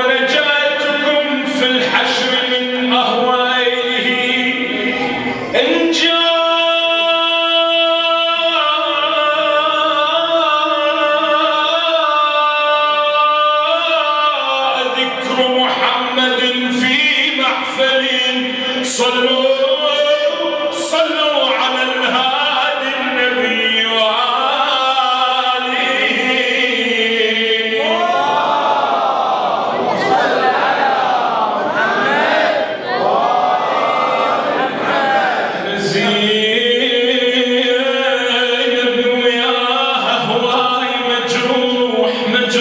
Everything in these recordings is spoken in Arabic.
ونجاتكم في الحشر من أهوائه إن جاء ذكر محمد في محفل صلوا على الهادي النبي وآله صل على محمد زينب وياها هواي مجروح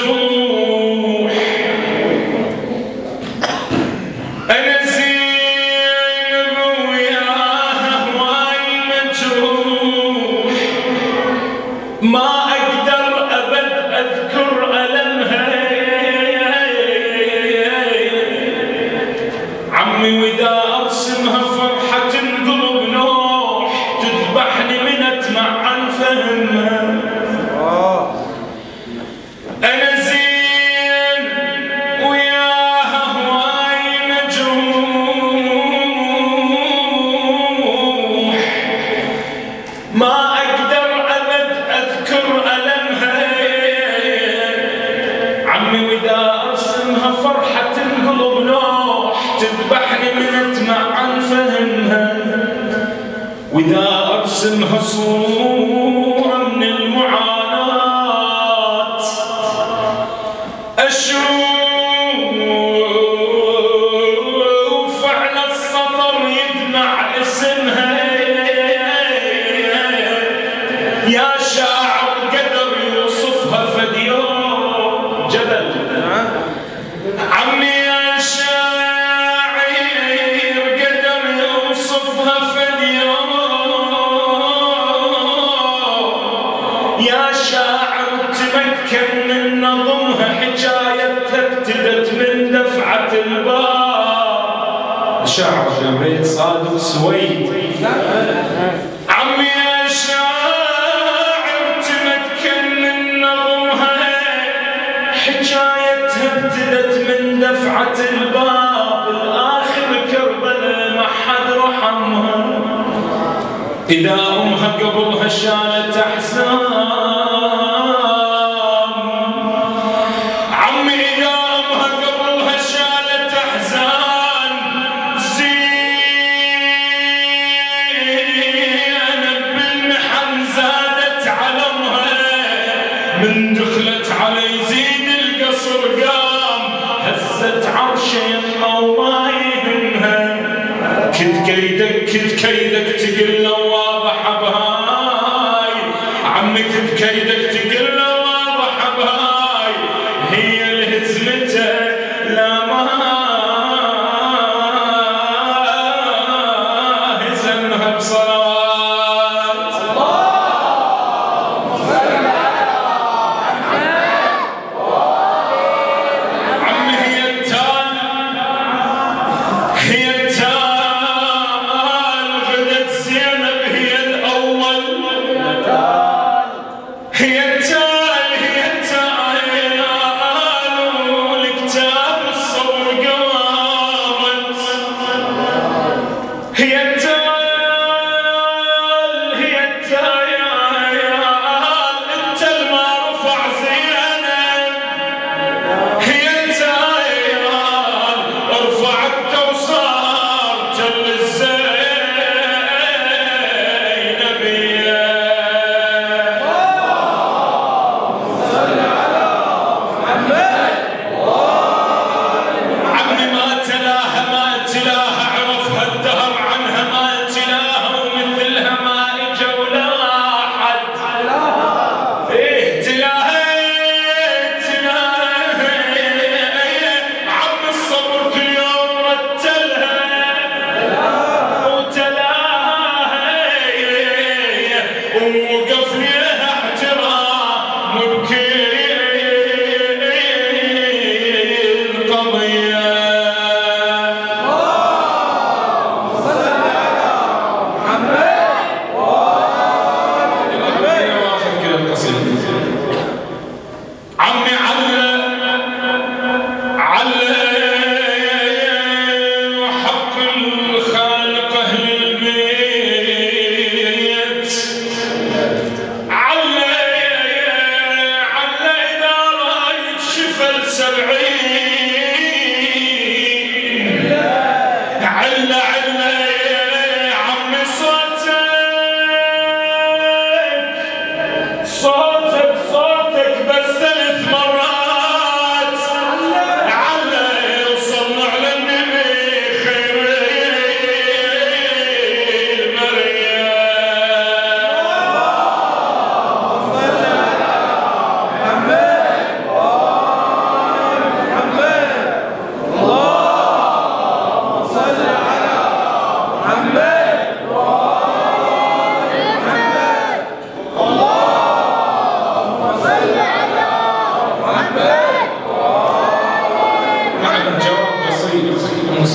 أنا زينب وياها هواي مجروح ما أقدر أبد أذكر ألمها عمي وإذا أرسمها فرحة قلوب نوح تذبحني من أتمع عن فهمها أنا زين وياها هواي مجروح ما أقدر أبد أذكر ألمها عمي وإذا أرسمها فرحة القلوب نوح تذبحني من أتمع عن فهمها وإذا أرسمها صورة من المعاناة أشوف على السطر يدمع اسمها يا شاعر قدر يوصفها فديون جبل عمي يا شاعر قدر يوصفها فديون يا شاعر تمكن من نظمها حكايتها ابتدت من دفعة الباب شاعر جمعية صادق سويد عمي يا شاعر تمكن من نظمها حكايتها ابتدت من دفعة الباب الآخر كربلاء ما حد رحمها إذا أمها قبلها شالت أحزان عمي إذا أمها قبلها شالت أحزان زينب بالمحن زادت علمها من دخلت على يزيد القصر قام هزت عرشه يمه وما يهمها كد كيدك تقل له واضح بهاي عمي كد كيدك تقل له واضح بهاي هي الهزمته لا ما هزمها بصلوات عمي هي التال غدت زينب هي الأول هي التال والكتاب الصبر قامت هي التال انت ما رفع زينب هي التال رفعت وصار تل الزينبية عمي ما تلاها عرفها الدهر عنها ما تلاها ومثلها ما اجا ولا حد ايه تلاها عم الصبر كل يوم رتلها وتلاها ووقف لها احترام وبكي القضيه عمي علق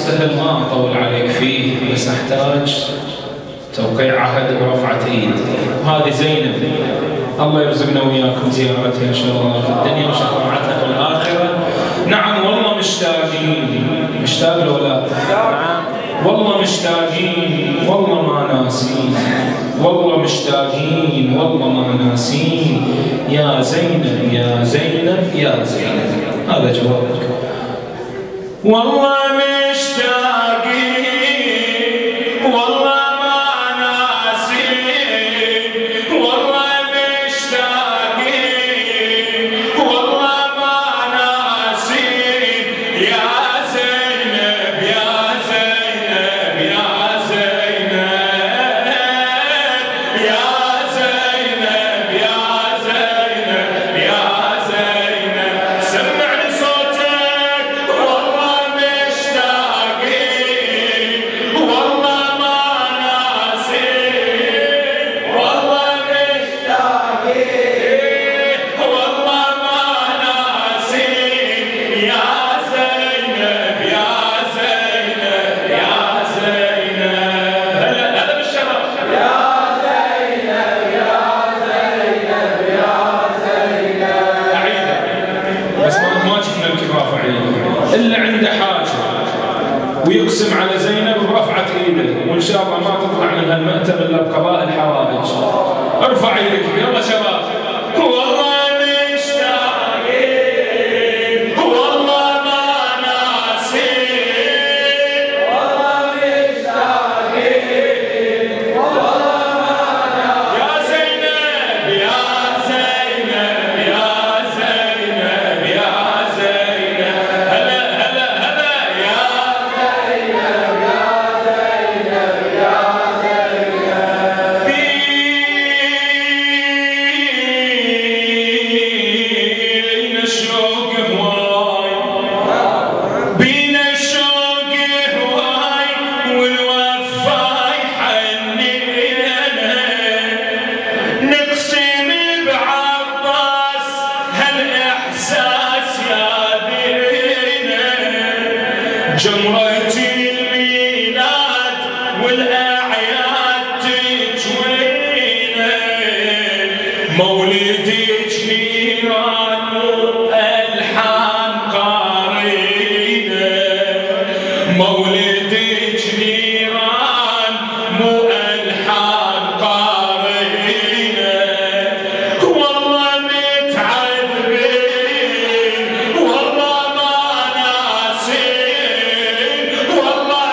مستهل ما أطول عليك فيه، بس أحتاج توقيع عهد ورفعة إيد. وهذه زينب، الله يرزقنا وياكم زيارتها إن شاء الله في الدنيا وشفاعتها في الآخرة. نعم والله مشتاقين، مشتاق لو لا؟ نعم والله مشتاقين، والله ما ناسين، والله مشتاقين، والله ما ناسين. يا زينب يا زينب يا زينب، هذا جوابك. والله مشتاقين والله اللي عنده حاجة ويقسم على زينب برفعة ايده، وان شاء الله ما تطلع من هالمأتم الا بقضاء الحوائج. ارفع ايدك يلا شباب. والله مشتاقين والله ما ناسين، والله مشتاقين والله ما ناسين. يا زينب يا زينب يا زينب يا زينب، هلا هلا هلا يا زينب يا زينب يا زينب. بينا الشوق هواي، بينا الشوق هواي، والوفا يحنينا، نقسم بعباس هالاحساس يا بينا. جمرة الميلاد والاعياد تجوينا، مولدك نيران والحان قارينا، مولدك نيران مو الحان قارينا. والله متعذبين والله ما ناسين، والله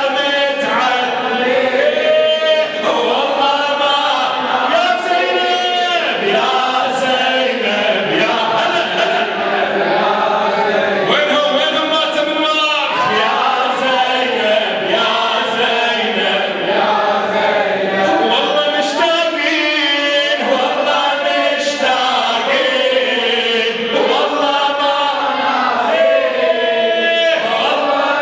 متعذبين والله ما. يا زينب يا زينب يا هلا هلا، وينهم ماتوا من وراك. يا زينب يا زينب يا زينب، والله مشتاقين والله مشتاقين والله ما ناسين، والله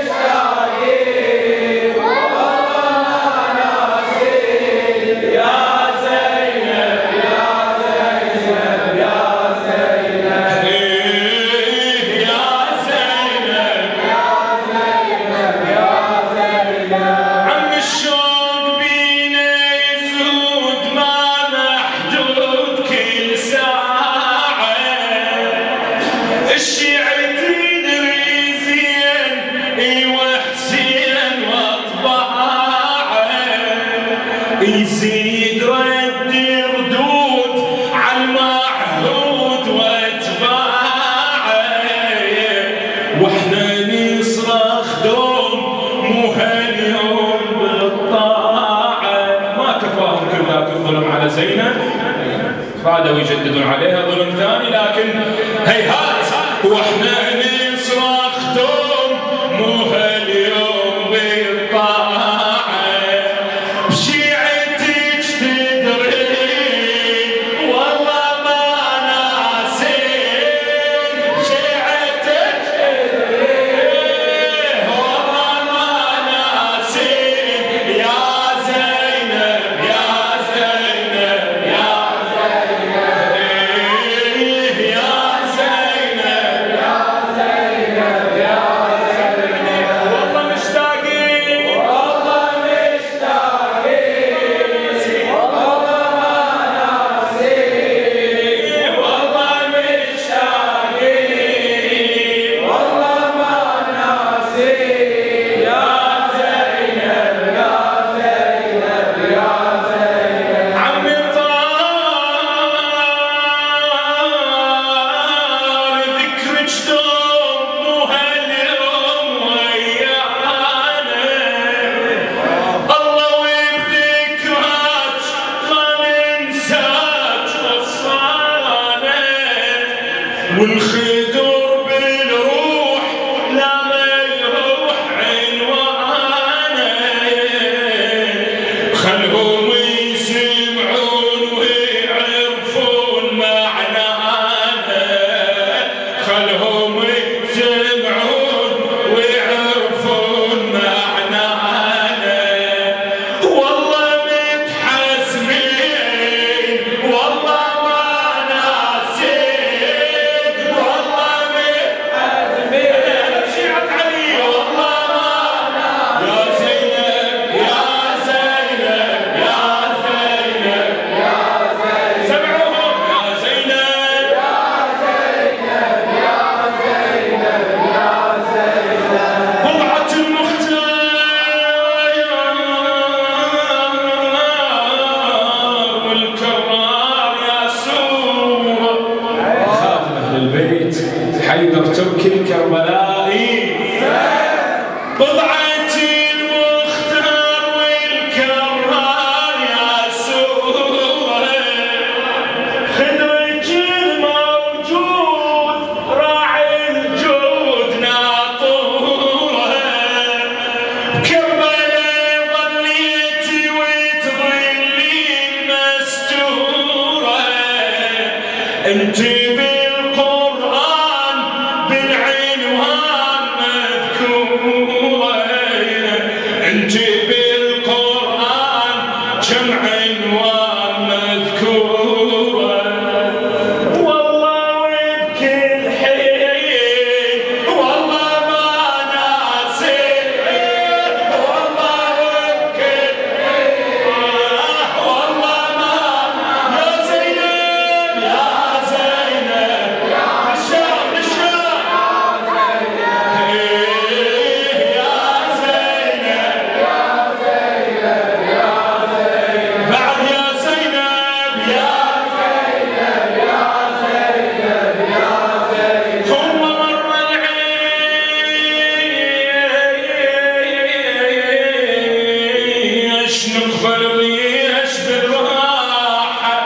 مشتاقين والله ما ناسين. يا زينب يا زينب يا زينب، يا زينب يا زينب يا زينب. عم الشوق بينا يزود ما محدود كل ساعة، الشيعة تدري زين ايوه حسين واطباعه، يزيد رد ردود عالمعهود واتباعه، واحنا نصرخ دوم مو هاليوم بالطاعه. ما كفاهم كل ذاك الظلم على زينب، رادوا يجددون عليها ظلم ثاني، لكن هيهات واحنا نصرخ دوم مو هاليوم بالطاعه. بشيعتك تدرين والله ما ناسين، بشيعتك تدرين والله ما ناسين. يا زينب يا زينب يا زينب، يا زينب يا زينب يا زينب. بضعتي المختار والكرار يا سورة خدرك الموجود راعي الجود ناطورة كربلاء ظليتي وتظلي مستورة انت بالقرآن بالعنوان مذكورة انت بالقرآن كم عنوان مذكورة والله وبكل حين والله ما ناسي والله وبكل حين والله ما يا زينب يا زينب بالشام بالشام يا زينب بعد يا زينب يا هم مر العيش نقبل الريش بالراحة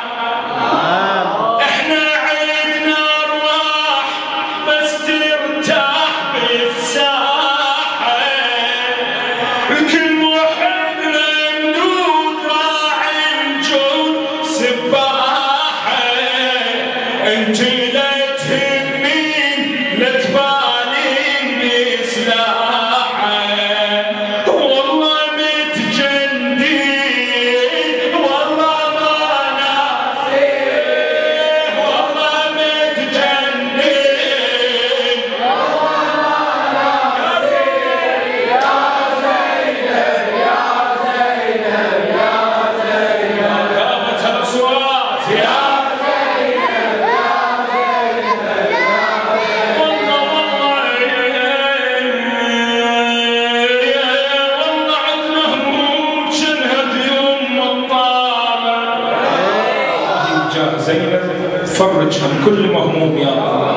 احنا عيدنا ارواح بس ترتاح بالساحة الكل محب ممدود راعي الجود سباحة انت لا تهمين لا تبالين بسلاحة والله متجندين والله ما ناسيه والله متجندين قامت الاصوات يا والله عدنا هموم شنها بيوم الطامة جاء زينب فرج عن كل مهموم يا الله